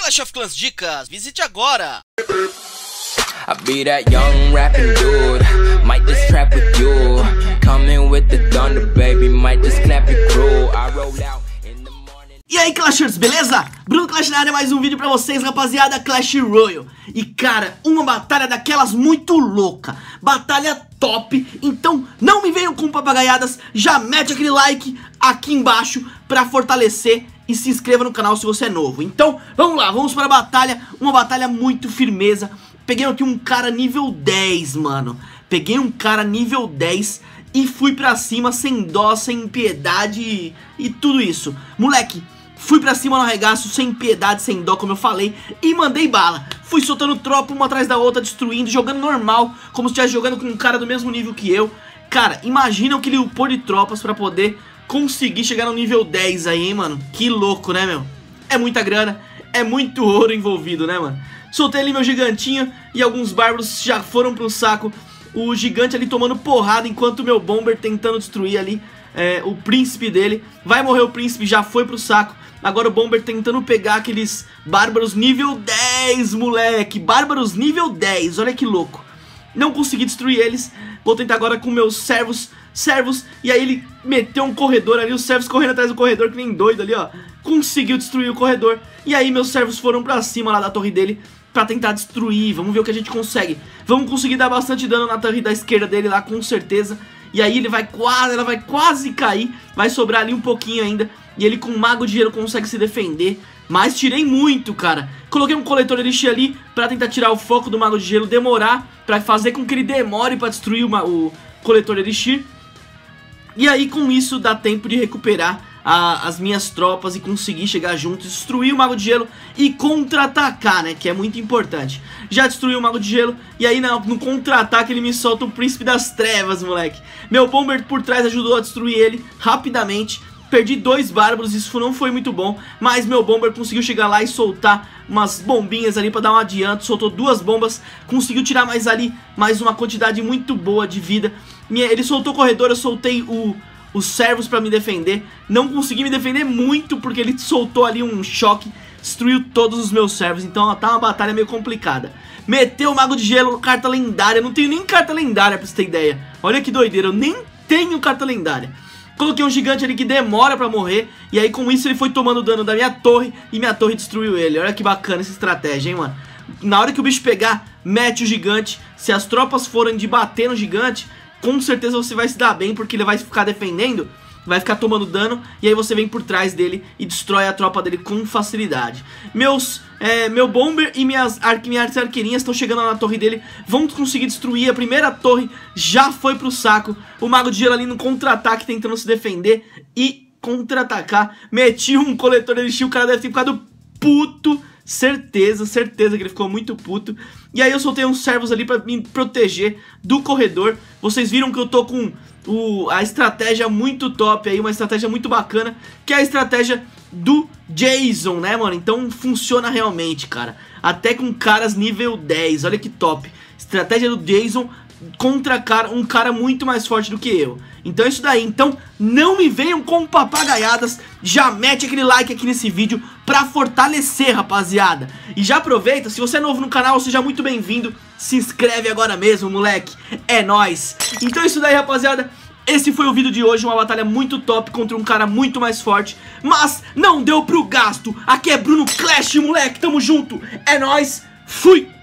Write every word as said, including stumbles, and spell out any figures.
Clash of Clans Dicas, visite agora! I be that young rapping dude, might just trap with you. Coming with the thunder, baby, might just clap it crew. I roll out in the morning. E aí, Clashers, beleza? Bruno Clash na área, mais um vídeo pra vocês, rapaziada. Clash Royale. E cara, uma batalha daquelas muito louca, batalha top. Então não me venham com papagaiadas, já mete aquele like aqui embaixo pra fortalecer e se inscreva no canal se você é novo. Então vamos lá, vamos para a batalha, uma batalha muito firmeza. Peguei aqui um cara nível dez, mano. Peguei um cara nível dez e fui pra cima sem dó, sem piedade e, e tudo isso. Moleque, fui pra cima no arregaço, sem piedade, sem dó, como eu falei, e mandei bala. Fui soltando tropa uma atrás da outra, destruindo, jogando normal, como se estivesse jogando com um cara do mesmo nível que eu. Cara, imagina o que ele upou de tropas pra poder conseguir chegar no nível dez aí, hein, mano. Que louco, né, meu? É muita grana, é muito ouro envolvido, né, mano? Soltei ali meu gigantinho e alguns bárbaros já foram pro saco. O gigante ali tomando porrada enquanto o meu bomber tentando destruir ali é, o príncipe dele. Vai morrer o príncipe, já foi pro saco. Agora o bomber tentando pegar aqueles bárbaros nível dez, moleque. Bárbaros nível dez, olha que louco. Não consegui destruir eles. Vou tentar agora com meus servos Servos, e aí ele meteu um corredor ali, os servos correndo atrás do corredor, que nem doido ali, ó. Conseguiu destruir o corredor. E aí meus servos foram pra cima lá da torre dele pra tentar destruir. Vamos ver o que a gente consegue. Vamos conseguir dar bastante dano na torre da esquerda dele lá, com certeza. E aí ele vai quase, ela vai quase cair. Vai sobrar ali um pouquinho ainda. E ele com o mago de gelo consegue se defender. Mas tirei muito, cara. Coloquei um coletor elixir ali pra tentar tirar o foco do mago de gelo, demorar, pra fazer com que ele demore pra destruir o, o coletor elixir. E aí com isso dá tempo de recuperar a, as minhas tropas e conseguir chegar junto, destruir o mago de gelo e contra-atacar, né, que é muito importante. Já destruí o mago de gelo e aí no, no contra-ataque ele me solta o príncipe das trevas, moleque. Meu bomber por trás ajudou a destruir ele rapidamente. Perdi dois bárbaros, isso não foi muito bom, mas meu bomber conseguiu chegar lá e soltar umas bombinhas ali pra dar um adianto. Soltou duas bombas, conseguiu tirar mais ali, mais uma quantidade muito boa de vida. Ele soltou o corredor, eu soltei o, os servos pra me defender. Não consegui me defender muito porque ele soltou ali um choque, destruiu todos os meus servos. Então ó, tá uma batalha meio complicada. Meteu o mago de gelo, carta lendária. Não tenho nem carta lendária pra você ter ideia. Olha que doideira, eu nem tenho carta lendária. Coloquei um gigante ali que demora pra morrer. E aí com isso ele foi tomando dano da minha torre e minha torre destruiu ele. Olha que bacana essa estratégia, hein, mano. Na hora que o bicho pegar, mete o gigante. Se as tropas forem de bater no gigante, com certeza você vai se dar bem, porque ele vai ficar defendendo, vai ficar tomando dano, e aí você vem por trás dele e destrói a tropa dele com facilidade. Meus, é, meu bomber e minhas, ar, minhas arqueirinhas estão chegando lá na torre dele, vão conseguir destruir. A primeira torre já foi pro saco. O mago de gelo ali no contra-ataque tentando se defender e contra-atacar. Meti um coletor elixir, o cara deve ter ficado puto. Certeza, certeza que ele ficou muito puto. E aí eu soltei uns servos ali pra me proteger do corredor. Vocês viram que eu tô com o, a estratégia muito top aí, uma estratégia muito bacana, que é a estratégia do Jason, né, mano? Então funciona realmente, cara. Até com caras nível dez, olha que top. Estratégia do Jason contra cara, um cara muito mais forte do que eu. Então é isso daí. Então não me venham com papagaiadas. Já mete aquele like aqui nesse vídeo pra fortalecer, rapaziada. E já aproveita, se você é novo no canal, seja muito bem-vindo. Se inscreve agora mesmo, moleque. É nóis. Então é isso daí, rapaziada. Esse foi o vídeo de hoje, uma batalha muito top contra um cara muito mais forte, mas não deu pro gasto. Aqui é Bruno Clash, moleque, tamo junto. É nóis, fui!